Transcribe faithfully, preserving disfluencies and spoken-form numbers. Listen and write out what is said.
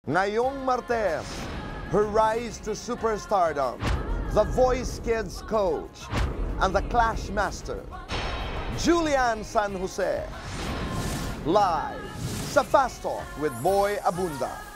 Ngayong Martes, her rise to superstardom, the Voice Kids coach, and the Clash Master, Julian San Jose. Live sa Fast Talk with Boy Abunda.